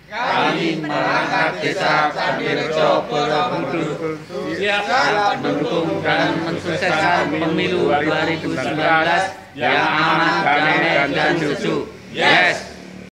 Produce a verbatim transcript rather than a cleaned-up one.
kami perangkat desa Candirejo Borobudur siap mendukung dan mensukseskan pemilu dua ribu sembilan belas yang aman, damai, dan sejuk. Yes!